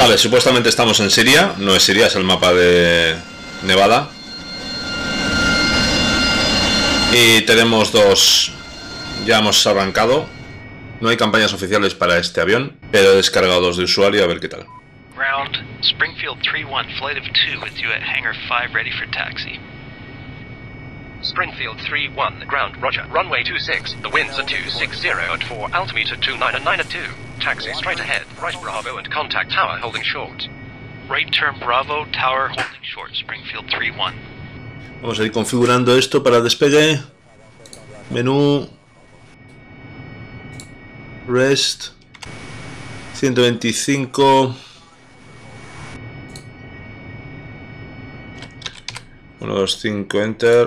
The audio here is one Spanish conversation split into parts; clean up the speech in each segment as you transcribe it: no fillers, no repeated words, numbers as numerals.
Vale, supuestamente estamos en Siria. No es Siria, es el mapa de Nevada. Y tenemos dos. Ya hemos arrancado. No hay campañas oficiales para este avión, pero he descargado dos de usuario a ver qué tal. Ground, Springfield 3-1, flight of 2 with you at hangar 5 ready for taxi. Springfield 3-1, ground, roger. Runway 26, the winds are 260 at 4, altimeter 29 and 9 at 2. Taxi straight ahead, right Bravo and contact tower holding short. Right turn Bravo, tower holding short, Springfield 3-1. Vamos a ir configurando esto para despegue. Menú. Rest. 125. 1, 2, 5, enter.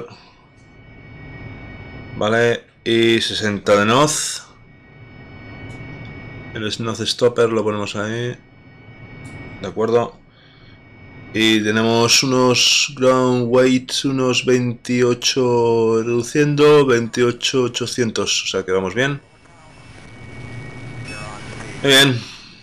Vale, y 60 de Noz. El Noz Stopper lo ponemos ahí. De acuerdo. Y tenemos unos ground weights, unos 28 reduciendo, 28,800. O sea que vamos bien. Muy bien.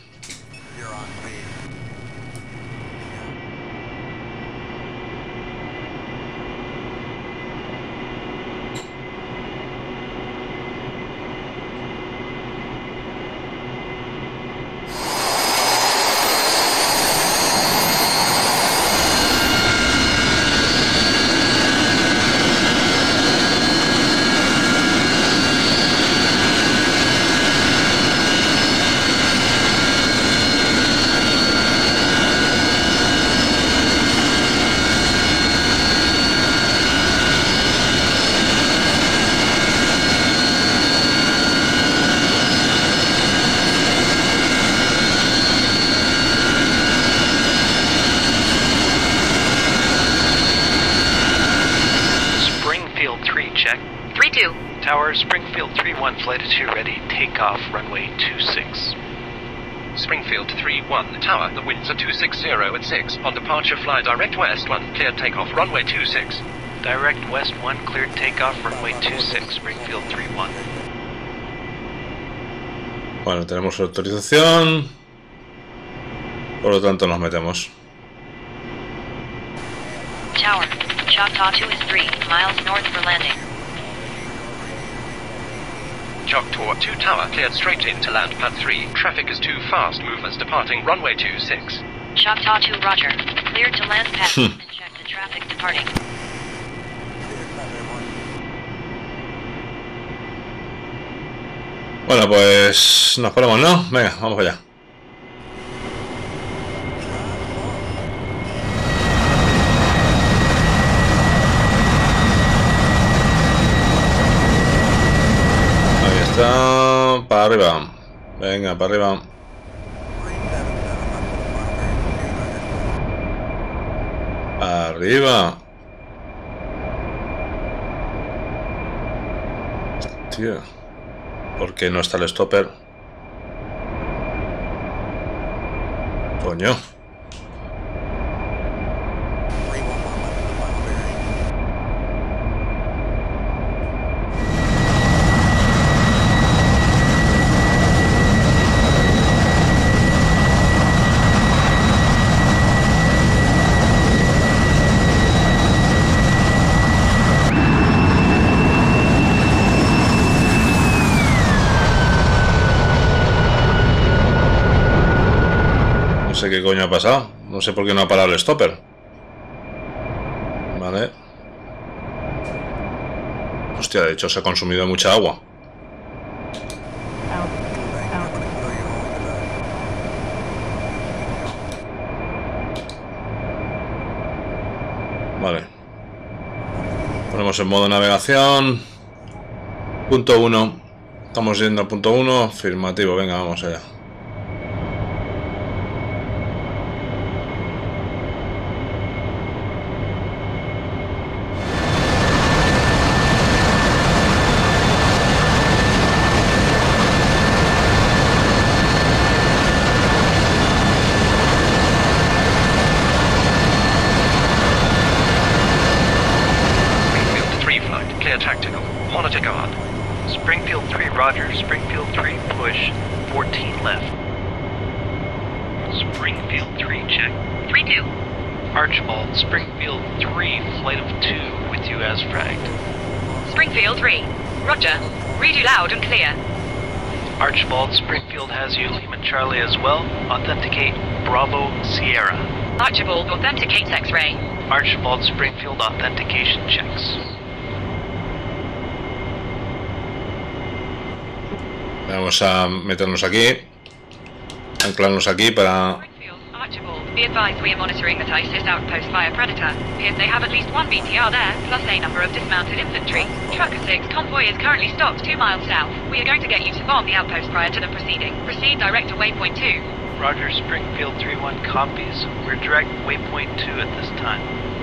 Tower, Springfield 3-1, flight of 2 ready, takeoff, runway 26. Springfield 3-1, tower, the winds are 260 at 6. On departure, fly direct west 1, cleared takeoff, runway 26. Direct west 1, cleared takeoff, runway 26, Springfield 3-1. Bueno, tenemos autorización. Por lo tanto, nos metemos. Tower, Choctaw 2 is 3 miles north for landing. Choctaw 2 tower, cleared straight in to land pad 3. Traffic is too fast, movers departing runway 26. Choctaw 2, roger. Cleared to land pad and check the traffic departing. Bueno, pues nos ponemos, ¿no? Venga, vamos allá. Para arriba. Venga, para arriba. Arriba. Hostia. ¿Por qué no está el stopper? Coño. No sé qué coño ha pasado. No sé por qué no ha parado el stopper. Vale. Hostia, de hecho se ha consumido mucha agua. Vale. Ponemos en modo navegación. Punto 1. Estamos yendo a punto 1. Afirmativo, venga, vamos allá. Springfield 3, roger. Springfield 3, push 14 left. Springfield 3, check. 3-2. Archibald, Springfield 3, flight of 2, with you as fragged. Springfield 3. Roger. Read you loud and clear. Archibald, Springfield has you, Lima Charlie as well. Authenticate Bravo Sierra. Archibald authenticates X-ray. Archibald, Springfield authentication checks. Vamos a meternos aquí, anclarnos aquí para... Springfield, Archibald, be advised we are monitoring the ISIS outpost via Predator. Appears they have at least one BTR there, plus a number of dismounted infantry. Trucker 6 convoy is currently stopped 2 miles south. We are going to get you to bomb the outpost prior to the proceeding. Proceed direct to waypoint 2. Roger, Springfield 3-1 copies. We're direct waypoint 2 at this time.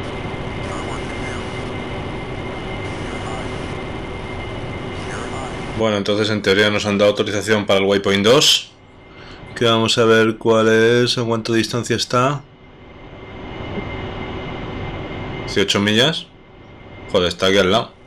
Bueno, entonces en teoría nos han dado autorización para el Waypoint 2. Que vamos a ver cuál es, a cuánto distancia está. 18 millas. Joder, está aquí al lado.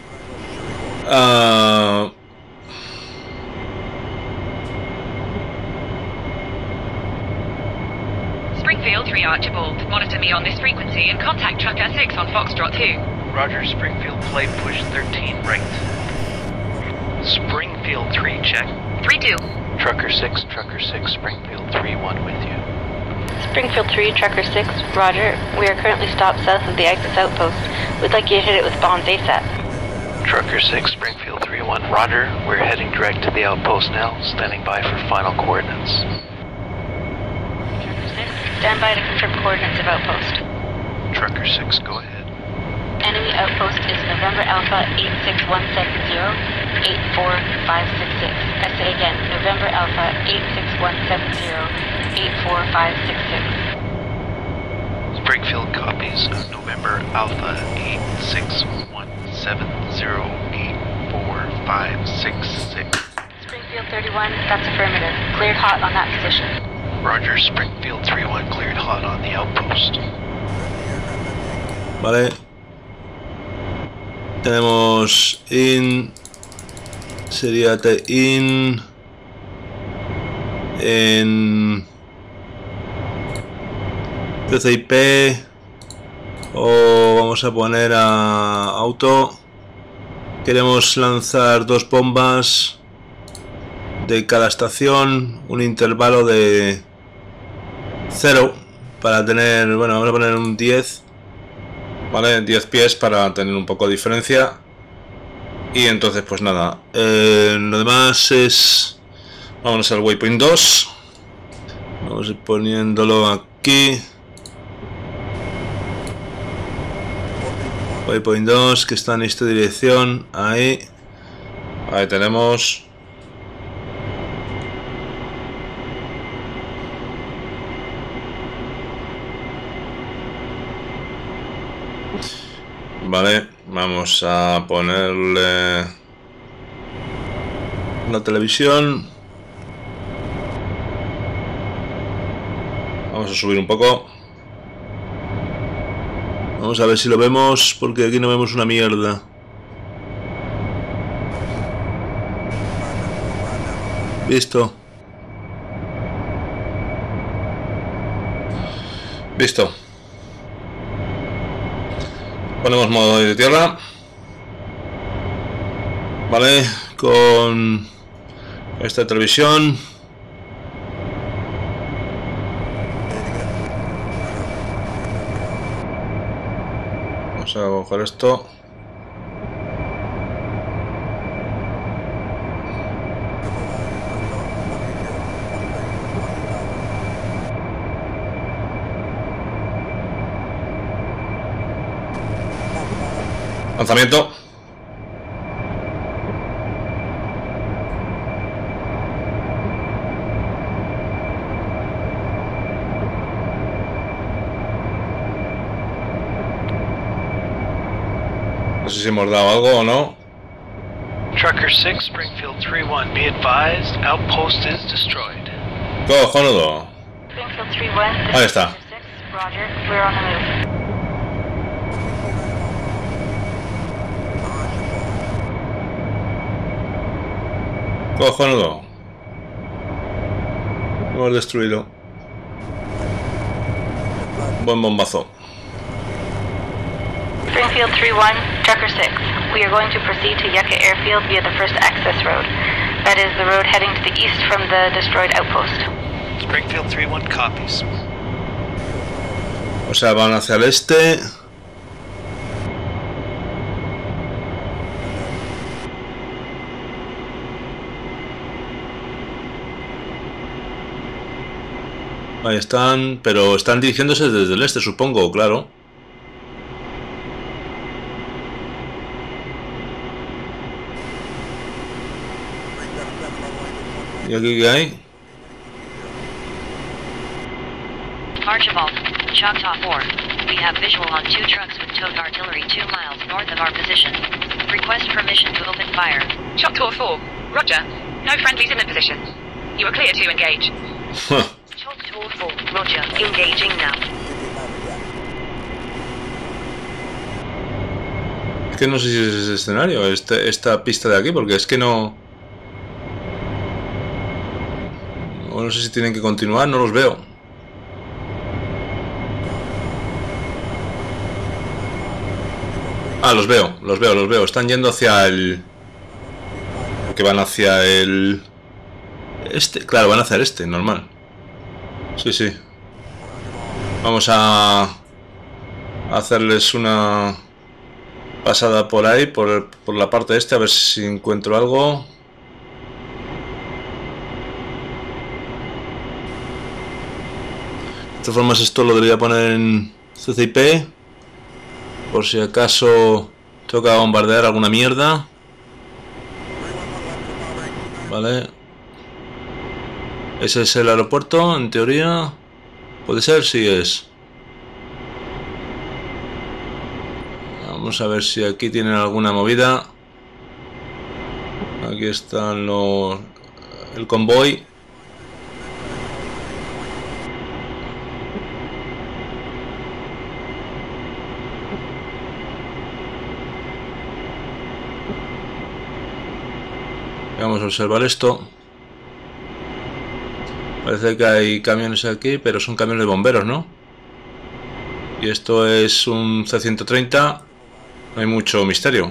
Springfield 3 Archibald, monitor me on this frequency and contact Trucker 6 on Foxtrot 2. Roger, Springfield flight push 13 right. Springfield 3, check. 3-2. Trucker 6, Springfield 3-1 with you. Springfield 3, Trucker 6, Roger. We are currently stopped south of the ISIS outpost. We'd like you to hit it with bombs ASAP. Trucker 6, Springfield 3-1, Roger. We're heading direct to the outpost now, standing by for final coordinates. Trucker 6, stand by to confirm coordinates of outpost. Trucker 6, go ahead. Enemy outpost is November Alpha 86170, 84566. I say again, November Alpha 86170, 84566. Springfield copies. November Alpha 86170845666. Springfield 31, that's affirmative. Cleared hot on that position. Roger, Springfield 3-1 cleared hot on the outpost. Vale. Tenemos in. Sería in. En. TCP. O vamos a poner a auto. Queremos lanzar 2 bombas de cada estación. Un intervalo de 0. Para tener. Bueno, vamos a poner un 10. Vale, 10 pies para tener un poco de diferencia. Y entonces pues nada, lo demás es... Vámonos al Waypoint 2. Vamos a ir poniéndolo aquí. Waypoint 2, que está en esta dirección. Ahí. Ahí tenemos. Vale, vamos a ponerle la televisión. Vamos a subir un poco. Vamos a ver si lo vemos, porque aquí no vemos una mierda. Visto. Visto. Ponemos modo de tierra. Vale, con esta televisión. Vamos a coger esto. Lanzamiento. No sé si hemos dado algo o no. Trucker 6, Springfield 3-1, be advised, outpost is destroyed. Cojonudo. Springfield 3-1, Ahí está. 6, Roger. We're on the move. Cojonudo. Hemos destruido. buen bombazo. Springfield 3-1, Trucker 6. We are going to proceed to Yucca Airfield via the first access road. That is the road heading to the east from the destroyed outpost. Springfield 3-1 copies. O sea, van hacia el este. Ahí están, pero están dirigiéndose desde el este, supongo, claro. ¿Y aquí qué hay? Archibald, Choctaw 4. We have visual on 2 trucks with towed artillery 2 miles north of our position. Request permission to open fire. Choctaw 4. Roger. No friendlies in the position. You are clear to engage. Choctaw 4. Roger. Engaging now. Es que no sé si es ese escenario, esta pista de aquí, porque es que no... No sé si tienen que continuar, no los veo. Ah, los veo. Están yendo hacia el... Que van hacia el... Este, claro, van hacia el este, normal. Sí, sí. Vamos a hacerles una pasada por ahí, por la parte este, a ver si encuentro algo. De todas formas, esto lo debería poner en CCIP, por si acaso toca bombardear alguna mierda. Vale. Ese es el aeropuerto, en teoría. Puede ser, sí es. Vamos a ver si aquí tienen alguna movida. Aquí están el convoy. Vamos a observar esto. Parece que hay camiones aquí, pero son camiones de bomberos, ¿no? Y esto es un C-130. No hay mucho misterio.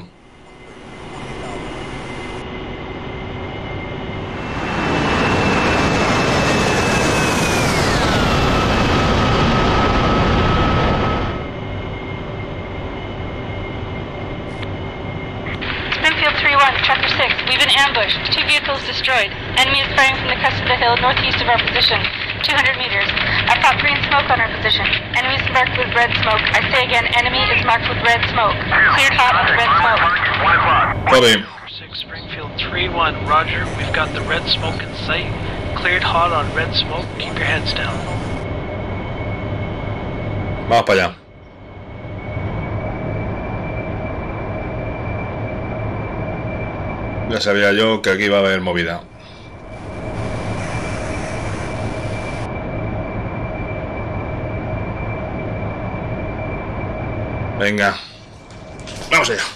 Trucker 6, we've been ambushed. 2 vehicles destroyed. Enemy is firing from the crest of the hill northeast of our position. 200 meters. I've got green smoke on our position. Enemy is marked with red smoke. I say again, enemy is marked with red smoke. Cleared hot on red smoke. 1 o'clock. 6 Springfield 3-1, roger. We've got the red smoke in sight. Cleared hot on red smoke. Keep your heads down. Vamos para allá. Ya sabía yo que aquí iba a haber movida. Venga. Vamos allá.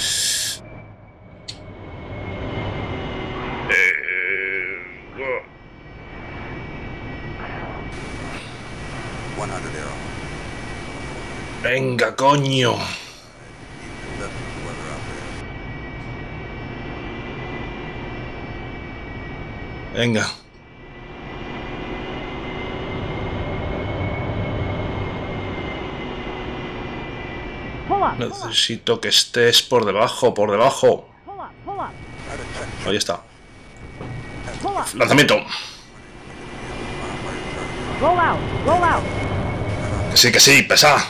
Venga, coño. Venga. Necesito que estés por debajo, por debajo. Ahí está. Lanzamiento. Que sí, pesa.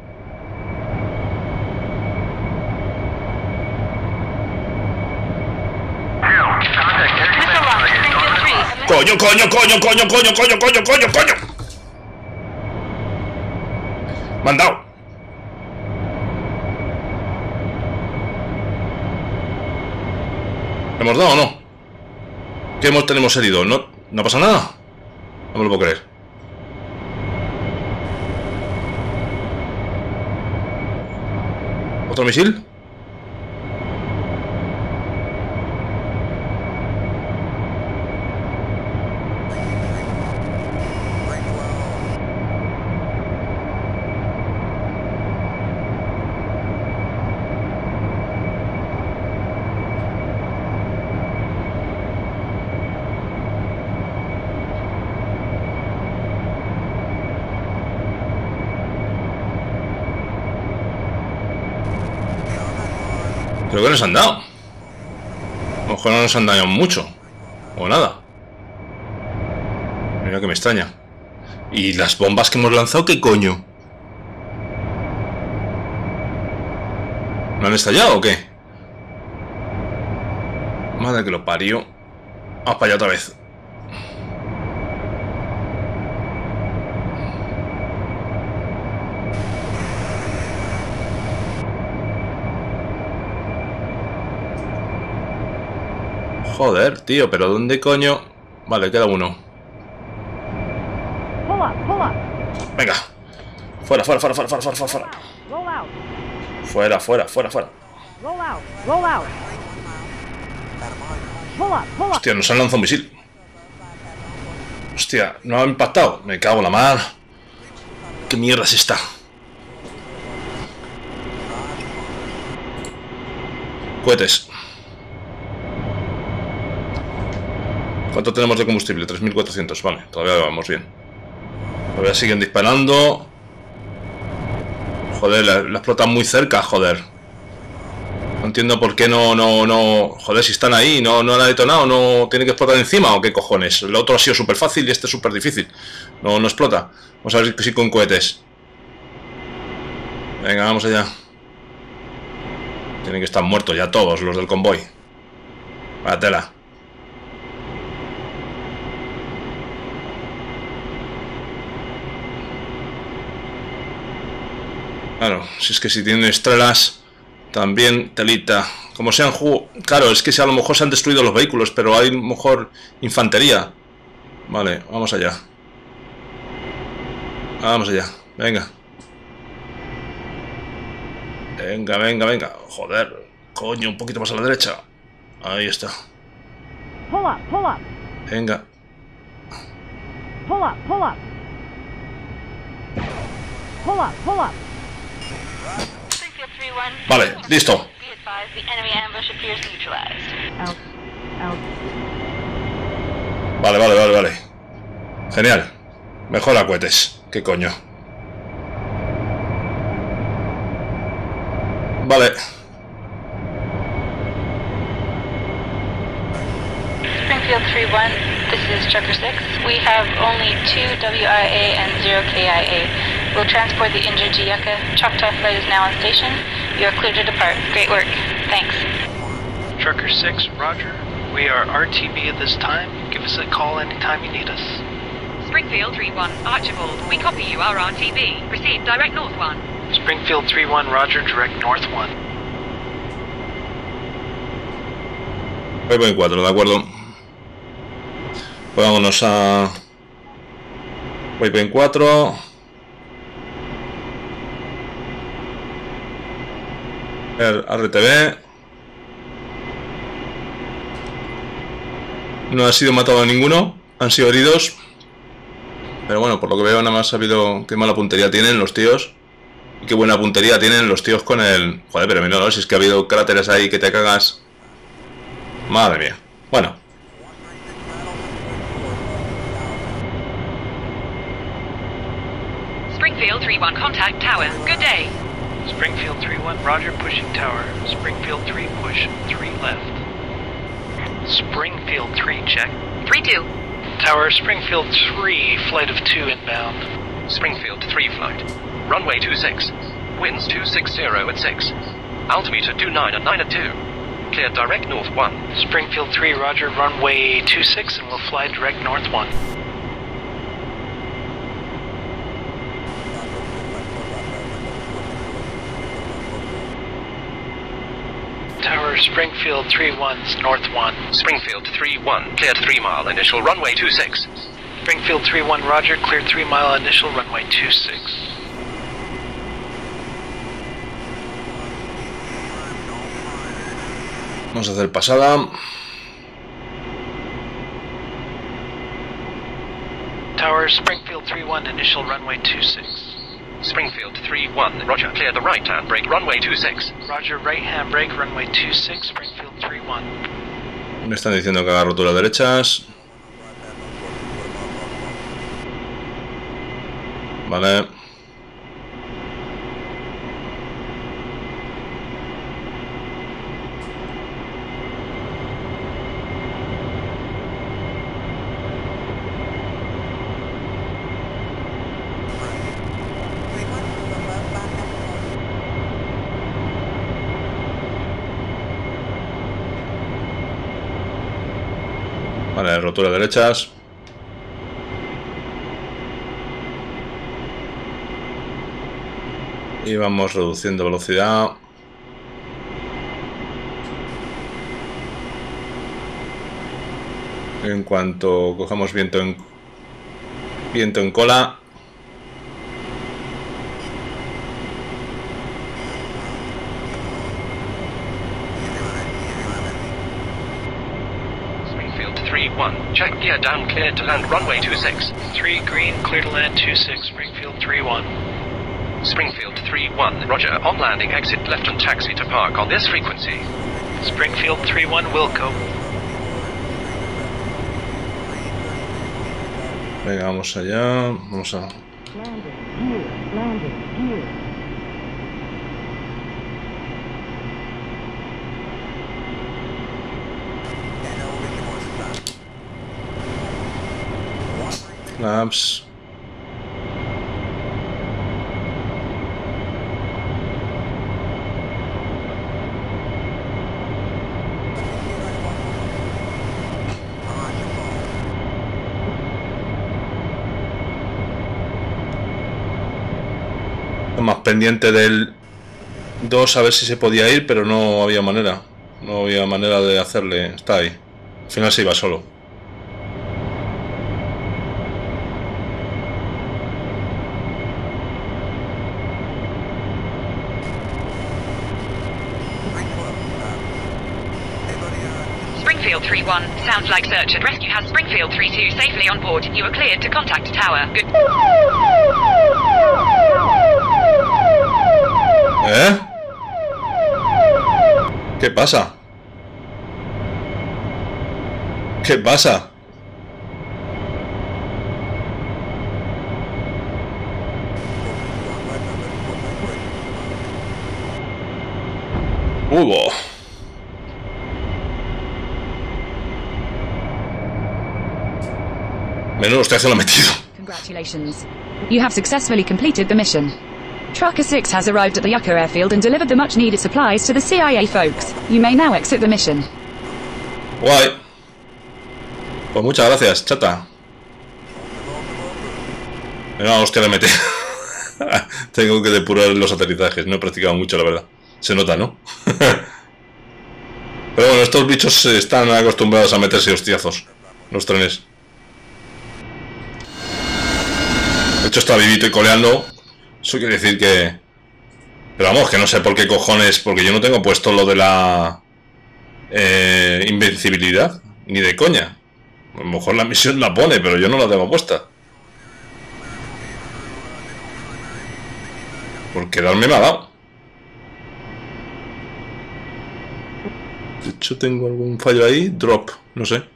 Coño. Me han dado. ¿Hemos dado o no? ¿Qué tenemos herido? ¿No pasa nada? No me lo puedo creer. ¿Otro misil? ¿Pero qué nos han dado? A lo mejor no nos han dañado mucho. O nada. Mira que me extraña. ¿Y las bombas que hemos lanzado qué coño? ¿No han estallado o qué? Madre que lo parió. Vamos para allá otra vez. Joder, tío, pero ¿dónde coño? Vale, queda uno. Venga. Fuera, fuera, fuera, fuera, fuera, fuera, fuera. Fuera, fuera, fuera, fuera. Hostia, nos han lanzado un misil. Hostia, no ha impactado. Me cago en la mar. ¿Qué mierda es esta? Cohetes. ¿Cuánto tenemos de combustible? 3400, vale, todavía vamos bien. Todavía siguen disparando. Joder, la explotan muy cerca, joder. No entiendo por qué no... Joder, si están ahí, no la ha detonado, no tiene que explotar encima o qué cojones. El otro ha sido súper fácil y este es súper difícil. No explota. Vamos a ver si con cohetes. Venga, vamos allá. Tienen que estar muertos ya todos los del convoy. Vaya tela. Claro, si es que si tienen estrellas, también telita. Como sean claro, es que si a lo mejor se han destruido los vehículos, pero hay a lo mejor infantería. Vale, vamos allá. Vamos allá, venga. Venga, venga, venga. Joder, coño, un poquito más a la derecha. Ahí está. Venga. Vale, listo. Vale, vale, vale, vale. Genial. Mejora cohetes. ¿Qué coño? Vale. Springfield 3-1, this is Trucker 6. We have only 2 WIA and 0 KIA. We'll transport the injured to Yucca. Choctaw Flight is now on station. You are clear to depart. Great work. Thanks. Trucker 6, roger. We are RTB at this time. Give us a call anytime you need us. Springfield 3-1, Archibald. We copy you, our RTB. Proceed direct north 1. Springfield 3-1, roger, direct north 1. Waypoint 4, de acuerdo. Pues vámonos a Waypoint 4. RTV. No ha sido matado ninguno, han sido heridos. Pero bueno, por lo que veo nada más ha habido... Qué mala puntería tienen los tíos. Y qué buena puntería tienen los tíos con el... Joder, pero mira, ¿no? Si es que ha habido cráteres ahí que te cagas. Madre mía. Bueno. Springfield 3-1, contact tower. Good day. Springfield 3-1, roger, pushing tower. Springfield 3, push 3 left. Springfield 3, check. 3-2. Tower, Springfield 3, flight of 2 inbound. Springfield 3 flight. Runway 26. Winds 260 at 6. Altimeter 29 and 9 at 2. Clear direct north 1. Springfield 3, roger, runway 26, and we'll fly direct north 1. Tower, Springfield 3-1's north 1. Springfield 3-1, cleared 3 mile, initial runway 26. Springfield 3-1, roger, cleared 3 mile, initial runway 26. Vamos a hacer pasada. Tower, Springfield 3-1, initial runway 26. Springfield 3-1, roger, clear the right handbrake, runway 26. Roger, right handbrake, runway 26, Springfield 3-1. Me están diciendo que haga rotura derechas. Vale. Vale, rotura derechas. Y vamos reduciendo velocidad. En cuanto cojamos viento en cola. Springfield 3-1. Check gear down, cleared to land runway 26. 3 green, clear to land 26, Springfield 3-1. Springfield 3-1. Roger. On landing, exit left and taxi to park on this frequency. Springfield 3-1, Wilco. Venga, vamos allá. Vamos a... Flaps. Más pendiente del 2 a ver si se podía ir, pero no había manera. No había manera de hacerle. Está ahí. Al final se iba solo. Springfield 3-1. Sounds like search and rescue has Springfield 3-2 safely on board. You are cleared to contact tower. Good. ¿Eh? ¿Qué pasa? ¿Qué pasa? Hubo. Menudo usted se lo ha metido. Congratulations. You have successfully completed the mission. Trucker 6 has arrived at the Yucca airfield and delivered the much-needed supplies to the CIA folks. You may now exit the mission. Guay. Pues muchas gracias, chata. Venga, hostia, le metí. Tengo que depurar los aterrizajes. No he practicado mucho, la verdad. Se nota, ¿no? Pero bueno, estos bichos están acostumbrados a meterse hostiazos. Los trenes. De hecho, está vivito y coleando. Eso quiere decir que... Pero vamos, que no sé por qué cojones... Porque yo no tengo puesto lo de la... invencibilidad. Ni de coña. A lo mejor la misión la pone, pero yo no la tengo puesta. Por quedarme me ha dado. De hecho, tengo algún fallo ahí. Drop, no sé.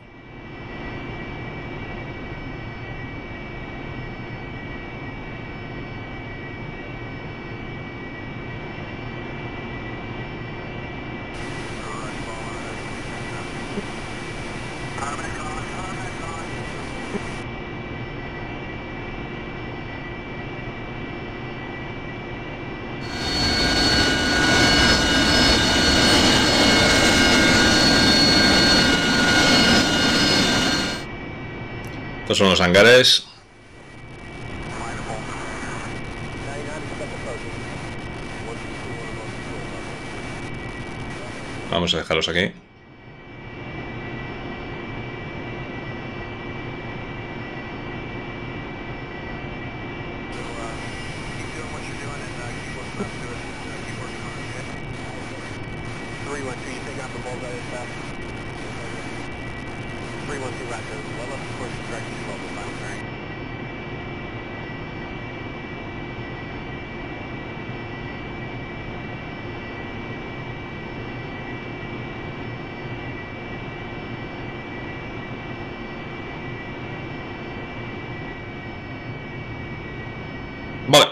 Estos son los hangares. Vamos a dejarlos aquí. Vale.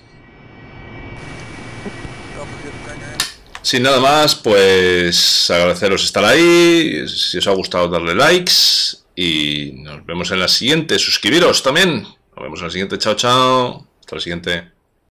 Sin nada más, pues agradeceros estar ahí. Si os ha gustado, darle likes. Y nos vemos en la siguiente. Suscribiros también. Nos vemos en la siguiente. Chao, chao. Hasta la siguiente.